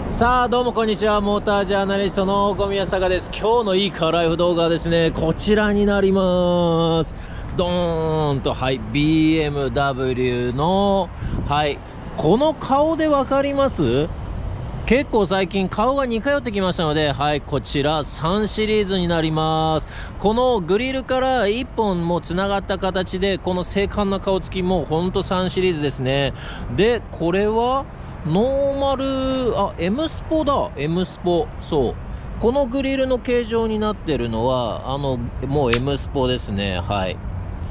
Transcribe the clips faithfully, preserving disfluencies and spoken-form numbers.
さあどうもこんにちは。モータージャーナリストの小宮坂です。今日のいいカーライフ動画はですね、こちらになります。ドーンと、はい、ビーエムダブリュー の、はい、この顔でわかります？結構最近顔が似通ってきましたので、はい、こちらさんシリーズになります。このグリルからいっぽんも繋がった形で、この精悍な顔つきもほんとさんシリーズですね。で、これはノーマル、あ、M スポだ。M スポ。そう。このグリルの形状になってるのは、あの、もう M スポですね。はい。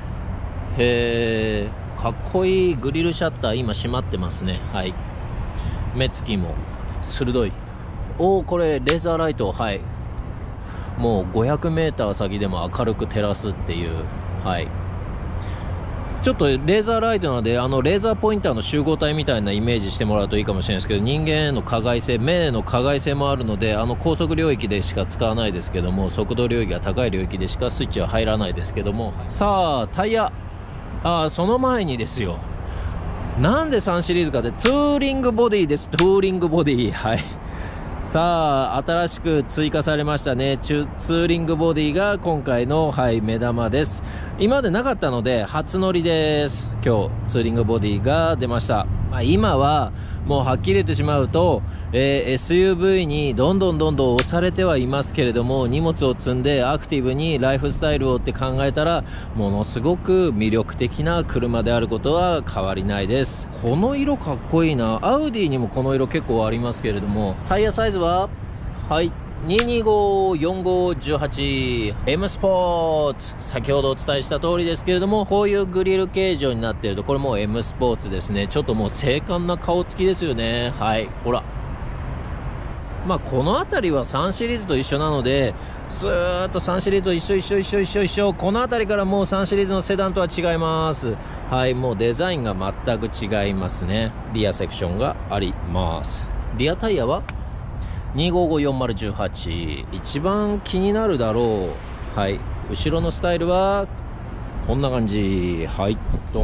へー。かっこいいグリルシャッター、今閉まってますね。はい。目つきも鋭い。おー、これ、レーザーライト。はい。もうごひゃくメーター先でも明るく照らすっていう。はい。ちょっとレーザーライトなので、あのレーザーポインターの集合体みたいなイメージしてもらうといいかもしれないですけど、人間への加害性、目への加害性もあるので、あの高速領域でしか使わないですけども、速度領域が高い領域でしかスイッチは入らないですけども、さあタイヤ、あ、その前にですよ、なんでさんシリーズかって、ツーリングボディです。ツーリングボディ、はい。さあ新しく追加されましたね、ツーリングボディが今回の、はい、目玉です。今までなかったので初乗りです。今日ツーリングボディが出ました。まあ、今はもうはっきり言ってしまうと、えー、エスユーブイ にどんどんどんどん押されてはいますけれども、荷物を積んでアクティブにライフスタイルをって考えたら、ものすごく魅力的な車であることは変わりないです。この色かっこいいな。アウディにもこの色結構ありますけれども、タイヤサイズは、はい、にひゃくにじゅうご、よんご、じゅうはち、M スポーツ。先ほどお伝えした通りですけれども、こういうグリル形状になっていると、これもう M スポーツですね。ちょっともう精悍な顔つきですよね。はい、ほら。まあこの辺りはさんシリーズと一緒なので、ずーっとさんシリーズと一緒一緒一緒一緒一緒。この辺りからもうさんシリーズのセダンとは違います。はい、もうデザインが全く違いますね。リアセクションがあります。リアタイヤはにひゃくごじゅうご、よんまるいちはち。一番気になるだろう。はい。後ろのスタイルは、こんな感じ。はい。ドン。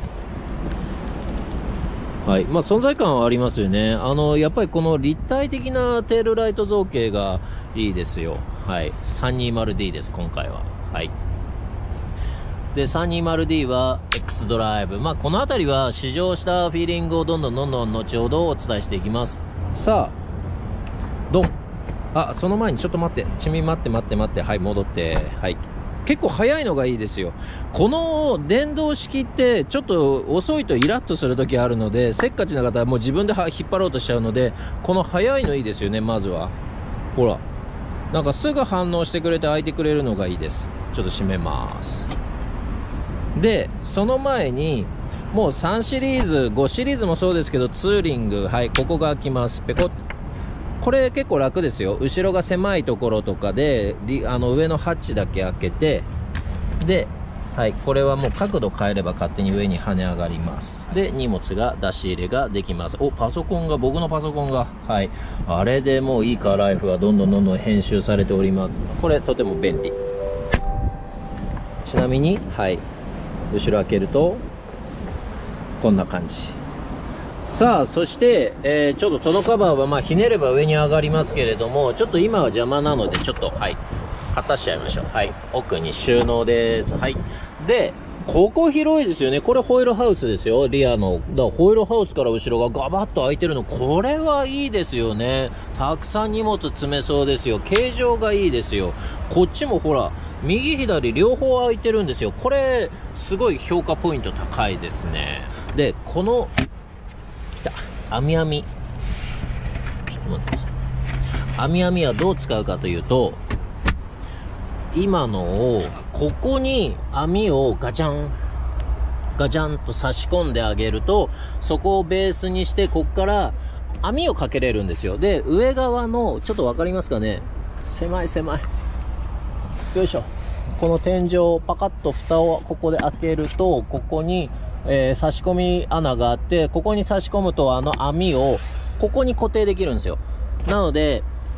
はい。まあ、存在感はありますよね。あの、やっぱりこの立体的なテールライト造形がいいですよ。はい。さんびゃくにじゅうディー です、今回は。はい。で、さんびゃくにじゅうディー は X ドライブ。まあ、この辺りは試乗したフィーリングをどんどんどんどん後ほどお伝えしていきます。さあ、ドン。あ、その前にちょっと待って。ちみ待って待って待って。はい、戻って。はい。結構速いのがいいですよ。この電動式ってちょっと遅いとイラッとする時あるので、せっかちな方はもう自分で引っ張ろうとしちゃうので、この速いのいいですよね、まずは。ほら。なんかすぐ反応してくれて開いてくれるのがいいです。ちょっと閉めます。で、その前に、もうさんシリーズ、ごシリーズもそうですけど、ツーリング、はい、ここが開きます。ペコッ。これ結構楽ですよ。後ろが狭いところとかで、あの上のハッチだけ開けて、で、はい、これはもう角度変えれば勝手に上に跳ね上がります。で、荷物が出し入れができます。お、パソコンが、僕のパソコンが、はい、あれでもういいカーライフがどんどんどんどん編集されております。これとても便利。ちなみに、はい、後ろ開けると、こんな感じ。さあ、そして、えー、ちょっとトドカバーはまあひねれば上に上がりますけれども、ちょっと今は邪魔なので、ちょっと、はい、片しちゃいましょう。はい、奥に収納です。はい。で、ここ広いですよね。これホイールハウスですよ。リアの。だからホイールハウスから後ろがガバッと開いてるの。これはいいですよね。たくさん荷物詰めそうですよ。形状がいいですよ。こっちもほら、右左両方開いてるんですよ。これ、すごい評価ポイント高いですね。で、この、網網、ちょっと待ってください。網網はどう使うかというと、今のをここに網をガチャンガチャンと差し込んであげると、そこをベースにしてこっから網をかけれるんですよ。で、上側のちょっと分かりますかね、狭い狭い、よいしょ、この天井をパカッと蓋をここで開けると、ここにえー、差し込み穴があって、ここに差し込むとあの網をここに固定できるんですよ。なので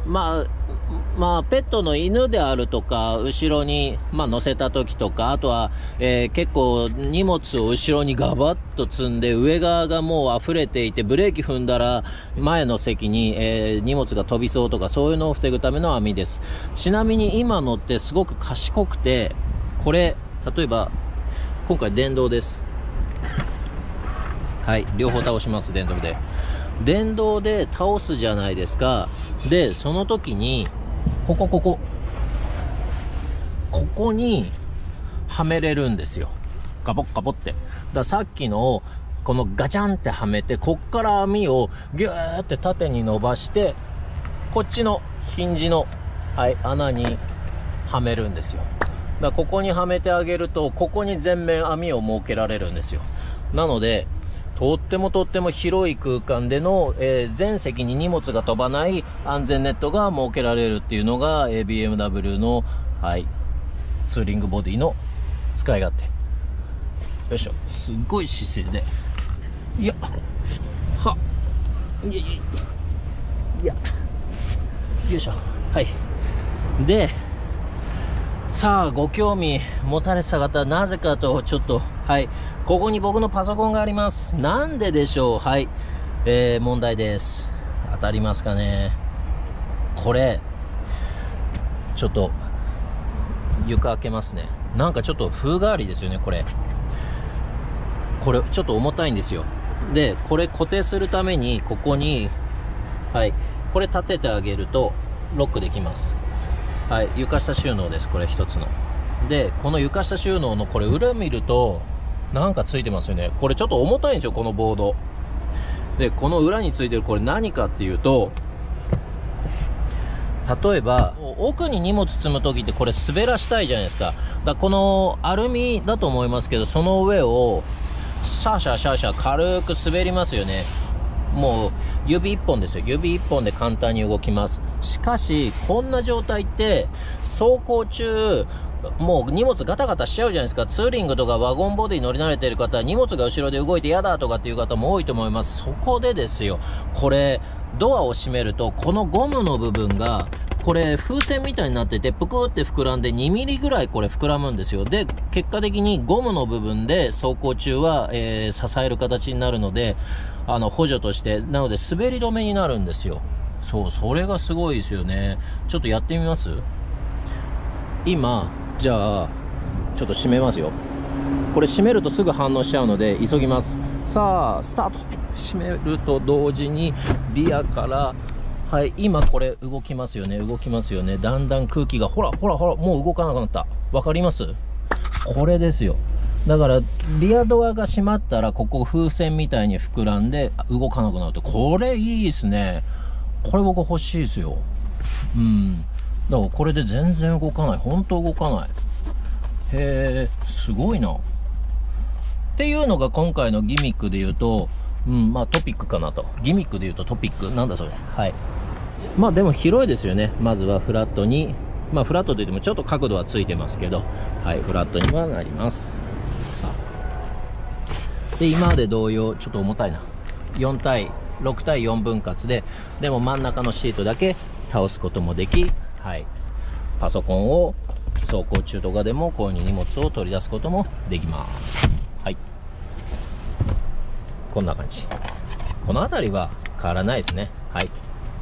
まあ、まあ、ペットの犬であるとか、後ろに、まあ、乗せた時とか、あとは、えー、結構荷物を後ろにガバッと積んで、上側がもう溢れていて、ブレーキ踏んだら、前の席に、えー、荷物が飛びそうとか、そういうのを防ぐための網です。ちなみに今のってすごく賢くて、これ、例えば、今回電動です。はい、両方倒します、電動で。電動で倒すじゃないですか。で、その時に、ここ、ここ。ここに、はめれるんですよ。ガボッガボって。だからさっきの、このガチャンってはめて、こっから網をギューって縦に伸ばして、こっちのヒンジの、はい、穴にはめるんですよ。だからここにはめてあげると、ここに全面網を設けられるんですよ。なので、とってもとっても広い空間での、えー、全席に荷物が飛ばない安全ネットが設けられるっていうのが、えー、ビーエムダブリュー の、はい、ツーリングボディの使い勝手。よいしょ。すっごい姿勢で。いや、は、いやいやいや、いや、よいしょ。はい。で、さあ、ご興味持たれた方、なぜかと、ちょっと、はい。ここに僕のパソコンがあります。なんででしょう。はい。えー、問題です。当たりますかね。これ、ちょっと、床開けますね。なんかちょっと風変わりですよね、これ。これ、ちょっと重たいんですよ。で、これ固定するために、ここに、はい。これ立ててあげると、ロックできます。はい。床下収納です。これ一つの。で、この床下収納のこれ裏見ると、なんかついてますよね。これちょっと重たいんですよ、このボード。で、この裏についてるこれ何かっていうと、例えば、奥に荷物積むときってこれ滑らしたいじゃないですか。だからこのアルミだと思いますけど、その上を、シャーシャーシャーシャー軽く滑りますよね。もう、指一本ですよ。指一本で簡単に動きます。しかし、こんな状態って、走行中、もう荷物ガタガタしちゃうじゃないですか。ツーリングとかワゴンボディ乗り慣れてる方は荷物が後ろで動いて嫌だとかっていう方も多いと思います。そこでですよ、これドアを閉めるとこのゴムの部分がこれ風船みたいになっててぷくって膨らんでにミリぐらいこれ膨らむんですよ。で、結果的にゴムの部分で走行中は、えー、支える形になるので、あの補助としてなので滑り止めになるんですよ。そう、それがすごいですよね。ちょっとやってみます？今じゃあちょっと閉めますよ。これ閉めるとすぐ反応しちゃうので急ぎます。さあスタート。閉めると同時にリアから、はい、今これ動きますよね。動きますよね。だんだん空気がほらほらほらもう動かなくなった。わかります？これですよ。だからリアドアが閉まったらここ風船みたいに膨らんで動かなくなると、これいいですね。これ僕欲しいですよ。うん、だからこれで全然動かない。本当動かない。へえ、すごいな。っていうのが今回のギミックで言うと、うん、まあトピックかなと。ギミックで言うとトピック。なんだそれ。はい。まあでも広いですよね。まずはフラットに。まあフラットといってもちょっと角度はついてますけど、はい、フラットにはなります。さあ。で、今まで同様、ちょっと重たいな。よん対、ろく対よん分割で、でも真ん中のシートだけ倒すこともでき、はい。パソコンを走行中とかでもこういう荷物を取り出すこともできます。はい。こんな感じ。この辺りは変わらないですね。はい。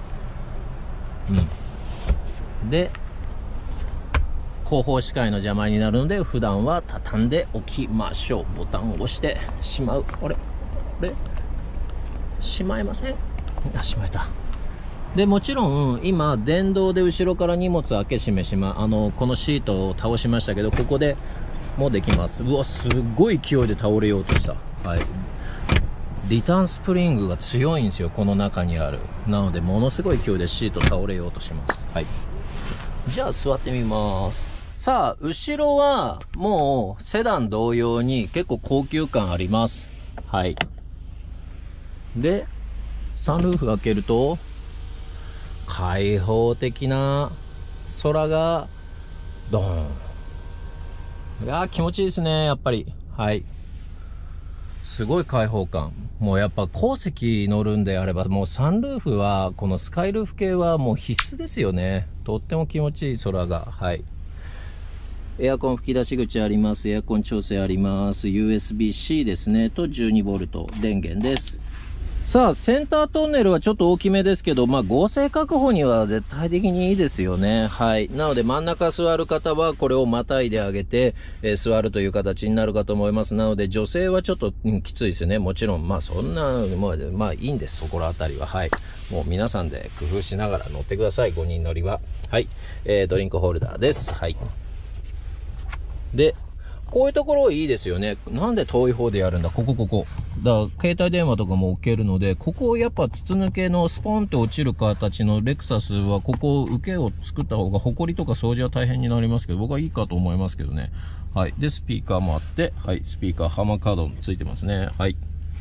うん。で、後方視界の邪魔になるので、普段は畳んでおきましょう。ボタンを押してしまう。あれあれしまえません。あ、しまえた。で、もちろん、今、電動で後ろから荷物開け閉めしま、あの、このシートを倒しましたけど、ここでもできます。うわ、すっごい勢いで倒れようとした。はい。リターンスプリングが強いんですよ、この中にある。なので、ものすごい勢いでシート倒れようとします。はい。じゃあ、座ってみます。さあ、後ろは、もう、セダン同様に結構高級感あります。はい。で、サンルーフ開けると、開放的な空がドーン。いやー気持ちいいですね、やっぱり。はい。 すごい開放感。もうやっぱ後席乗るんであれば、もうサンルーフは、このスカイルーフ系はもう必須ですよね。とっても気持ちいい空が。はい。エアコン吹き出し口あります。エアコン調整あります。ユーエスビー-C ですね。と じゅうにボルト 電源です。さあ、センタートンネルはちょっと大きめですけど、まあ、合成確保には絶対的にいいですよね。はい。なので、真ん中座る方は、これをまたいであげて、えー、座るという形になるかと思います。なので、女性はちょっと、うん、きついですよね。もちろん、まあ、そんな、まあ、まあ、いいんです。そこらあたりは。はい。もう皆さんで工夫しながら乗ってください。ごにん乗りは。はい。えー、ドリンクホルダーです。はい。で、こういうところいいですよね。なんで遠い方でやるんだここここ。だから携帯電話とかも置けるので、ここをやっぱ筒抜けのスポンって落ちる形のレクサスは、ここ受けを作った方がホコリとか掃除は大変になりますけど、僕はいいかと思いますけどね。はい。で、スピーカーもあって、はい。スピーカー、ハマーカードもついてますね。はい。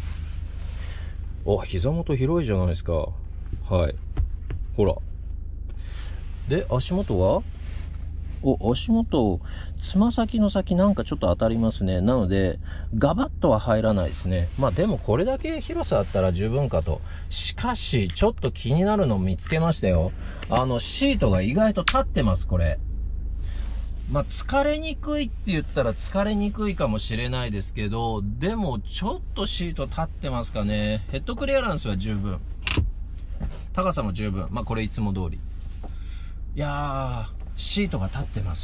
お、膝元広いじゃないですか。はい。ほら。で、足元はお、足元、つま先の先なんかちょっと当たりますね。なので、ガバッとは入らないですね。まあでもこれだけ広さあったら十分かと。しかし、ちょっと気になるの見つけましたよ。あの、シートが意外と立ってます、これ。まあ、疲れにくいって言ったら疲れにくいかもしれないですけど、でもちょっとシート立ってますかね。ヘッドクリアランスは十分。高さも十分。まあこれいつも通り。いやー、シートが立ってます。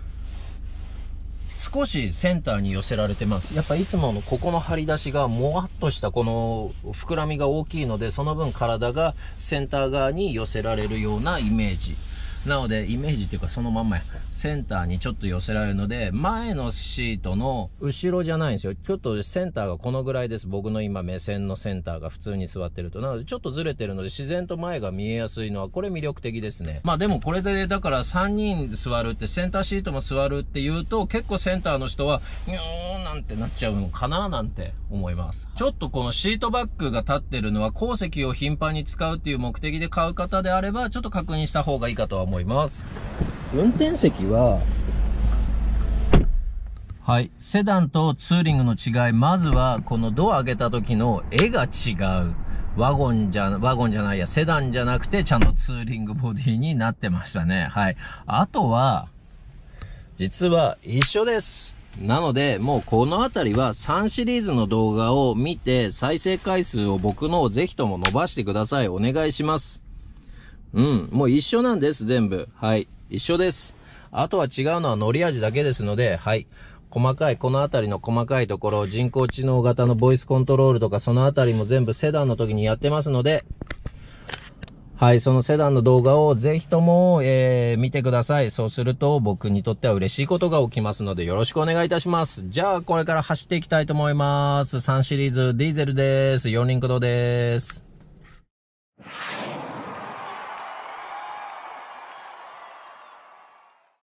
少しセンターに寄せられてます。やっぱいつものここの張り出しがもわっとしたこの膨らみが大きいので、その分体がセンター側に寄せられるようなイメージ。なので、イメージっていうかそのまんまや。センターにちょっと寄せられるので、前のシートの後ろじゃないんですよ。ちょっとセンターがこのぐらいです。僕の今目線のセンターが普通に座ってると。なので、ちょっとずれてるので、自然と前が見えやすいのは、これ魅力的ですね。まあでもこれで、だからさんにん座るって、センターシートも座るって言うと、結構センターの人は、にょーなんてなっちゃうのかななんて思います。ちょっとこのシートバッグが立ってるのは、後席を頻繁に使うっていう目的で買う方であれば、ちょっと確認した方がいいかとは思います。運転席は、はい。セダンとツーリングの違い。まずは、このドア開けた時の絵が違う。ワゴンじゃ、ワゴンじゃないや、セダンじゃなくて、ちゃんとツーリングボディになってましたね。はい。あとは、実は一緒です。なので、もうこのあたりはさんシリーズの動画を見て、再生回数を僕のをぜひとも伸ばしてください。お願いします。うん。もう一緒なんです、全部。はい。一緒です。あとは違うのは乗り味だけですので、はい。細かい、このあたりの細かいところ、人工知能型のボイスコントロールとか、そのあたりも全部セダンの時にやってますので、はい、そのセダンの動画をぜひとも、えー、見てください。そうすると僕にとっては嬉しいことが起きますので、よろしくお願いいたします。じゃあ、これから走っていきたいと思います。さんシリーズディーゼルです。四輪駆動です。